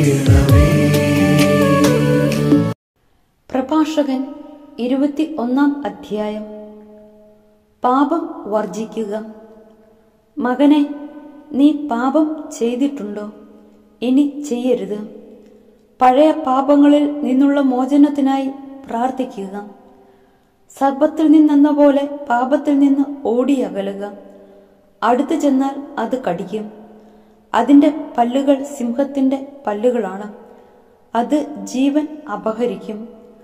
പ്രഭാഷകൻ 21 അധ്യായം. പാപം വർജിക്കുക. മകനെ, നീ പാപം ചെയ്തിട്ടുണ്ടോ? ഇനി ചെയ്യരുത്. പഴയ പാപങ്ങളിൽ നിന്നുള്ള മോചനത്തിനായി പ്രാർത്ഥിക്കുക. സർപ്പത്തിൽ നിന്നെന്ന പോലെ പാപത്തിൽ നിന്ന് ഓടിയകലുക. അടുത്തു ചെന്നാൽ അത് കടിക്കും. അതിന്റെ പല്ലുകൾ സിംഹത്തിന്റെ പല്ലുകളാണ്. അത് ജീവൻ അപഹരിക്കും.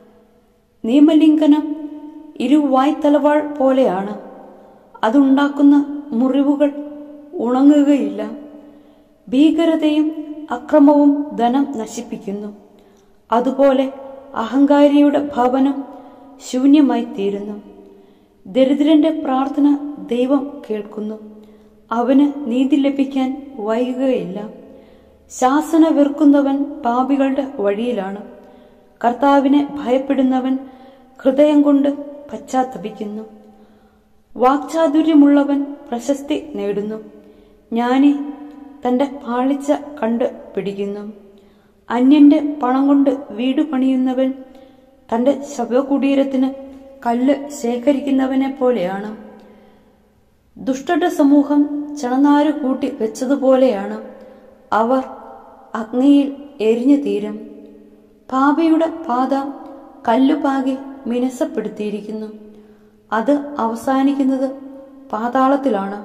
നിയമലംഘനം ഇരുവായ്ത്തലവാൾ പോലെയാണ്. അതുണ്ടാക്കുന്ന മുറിവുകൾ ഉണങ്ങുകയില്ല. ഭീകരതയും അക്രമവും ധനം നശിപ്പിക്കുന്നു. അതുപോലെ അഹങ്കാരിയുടെ ഭവനം ശൂന്യമായി തീരുന്നു. ദരിദ്രന്റെ പ്രാർത്ഥന ദൈവം കേൾക്കുന്നു. അവന് നീതി ലഭിക്കാൻ വൈകുകയില്ല. ശാസന വെറുക്കുന്നവൻ പാപികളുടെ വഴിയിലാണ്. കർത്താവിനെ ഭയപ്പെടുന്നവൻ ഹൃദയം കൊണ്ട് പശ്ചാത്തപിക്കുന്നു. വാക്ചാതുര്യമുള്ളവൻ പ്രശസ്തി നേടുന്നു. ജ്ഞാനി തന്റെ പാളിച്ച കണ്ട് പിടിക്കുന്നു. അന്യന്റെ പണം കൊണ്ട് വീട് പണിയുന്നവൻ തന്റെ ശവകുടീരത്തിന് കല്ല് ശേഖരിക്കുന്നവനെ പോലെയാണ്. ദുഷ്ടരുടെ സമൂഹം ചണനാരു കൂട്ടി വെച്ചതുപോലെയാണ്. അവർ അഗ്നിയിൽ എരിഞ്ഞു തീരും. പാപിയുടെ പാത കല്ലുപാകി മിനുസപ്പെടുത്തിയിരിക്കുന്നു. അത് അവസാനിക്കുന്നത് പാതാളത്തിലാണ്.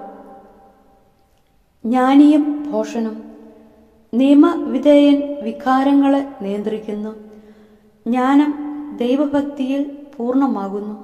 ജ്ഞാനിയും ഭോഷനും. നിയമവിധേയൻ വികാരങ്ങളെ നിയന്ത്രിക്കുന്നു. ജ്ഞാനം ദൈവഭക്തിയിൽ പൂർണ്ണമാകുന്നു.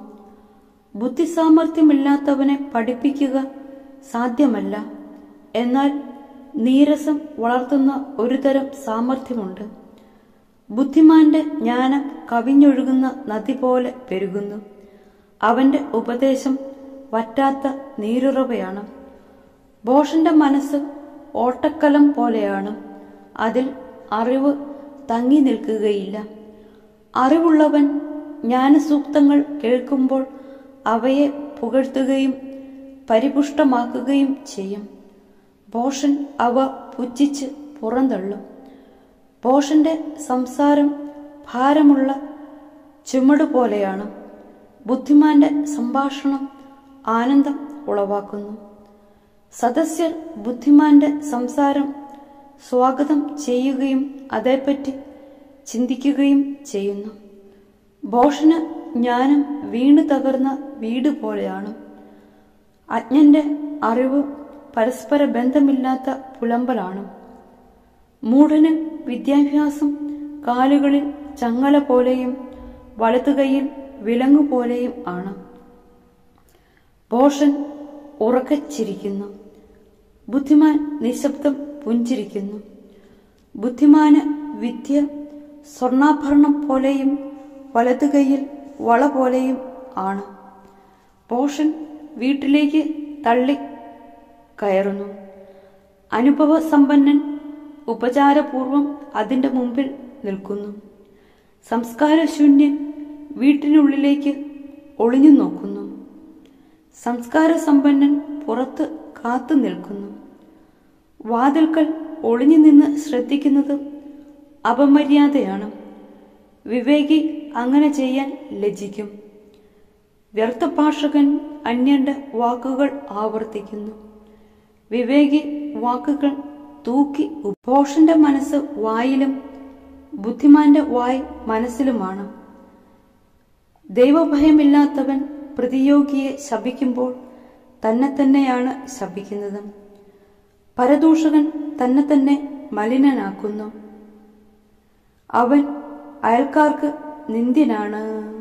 ബുദ്ധിസാമർഥ്യമില്ലാത്തവനെ പഠിപ്പിക്കുക സാധ്യമല്ല. എന്നാൽ നീരസം വളർത്തുന്ന ഒരു തരം സാമർഥ്യമുണ്ട്. ബുദ്ധിമാന്റെ ജ്ഞാനം കവിഞ്ഞൊഴുകുന്ന നദി പോലെ പെരുകുന്നു. അവന്റെ ഉപദേശം വറ്റാത്ത നീരുറവയാണ്. ഭോഷന്റെ മനസ്സ് ഓട്ടക്കലം പോലെയാണ്. അതിൽ അറിവ് തങ്ങി നിൽക്കുകയില്ല. അറിവുള്ളവൻ ജ്ഞാനസൂക്തങ്ങൾ കേൾക്കുമ്പോൾ അവയെ പുകഴ്ത്തുകയും പരിപുഷ്ടമാക്കുകയും ചെയ്യും. ഭോഷൻ അവ പുച്ഛിച്ച് പുറന്തള്ളും. ഭോഷന്റെ സംസാരം ഭാരമുള്ള ചുമടുപോലെയാണ്. ബുദ്ധിമാന്റെ സംഭാഷണം ആനന്ദം ഉളവാക്കുന്നു. സദസ്യർ ബുദ്ധിമാന്റെ സംസാരം സ്വാഗതം ചെയ്യുകയും അതേപ്പറ്റി ചിന്തിക്കുകയും ചെയ്യുന്നു. ഭോഷന് ജ്ഞാനം വീണു തകർന്ന വീട് പോലെയാണ്. അജ്ഞന്റെ അറിവ് പരസ്പര ബന്ധമില്ലാത്ത പുലമ്പലാണ്. മൂഢന് വിദ്യാഭ്യാസം കാലുകളിൽ ചങ്ങല പോലെയും വലതുകൈയിൽ വിലങ്ങുപോലെയും ആണ്. ഭോഷൻ ഉറക്കെ ചിരിക്കുന്നു. ബുദ്ധിമാൻ നിശബ്ദം പുഞ്ചിരിക്കുന്നു. ബുദ്ധിമാന് വിദ്യ സ്വർണ്ണാഭരണം പോലെയും വലതുകൈയിൽ വള പോലെയും ആണ്. ഭോഷൻ വീട്ടിലേക്ക് തള്ളി കയറുന്നു. അനുഭവസമ്പന്നൻ ഉപചാരപൂർവം അതിന്റെ മുമ്പിൽ നിൽക്കുന്നു. സംസ്കാരശൂന്യൻ വീട്ടിനുള്ളിലേക്ക് ഒളിഞ്ഞു നോക്കുന്നു. സംസ്കാരസമ്പന്നൻ പുറത്ത് കാത്തു നിൽക്കുന്നു. വാതിൽക്കൽ ഒളിഞ്ഞു നിന്ന് ശ്രദ്ധിക്കുന്നത് അപമര്യാദയാണ്. വിവേകി അങ്ങനെ ചെയ്യാൻ ലജ്ജിക്കും. വ്യർത്ഥഭാഷകൻ അന്യന്റെ വാക്കുകൾ ആവർത്തിക്കുന്നു. വിവേകി വാക്കുകൾ തൂക്കി. ഭോഷന്റെ മനസ്സ് വായിലും ബുദ്ധിമാന്റെ വായ് മനസ്സിലുമാണ്. ദൈവഭയമില്ലാത്തവൻ പ്രതിയോഗിയെ ശപിക്കുമ്പോൾ തന്നെ തന്നെയാണ് ശപിക്കുന്നത്. പരദൂഷകൻ തന്നെ തന്നെ മലിനനാക്കുന്നു. അവൻ അയൽക്കാർക്ക് നിന്ദ്യനാണ്.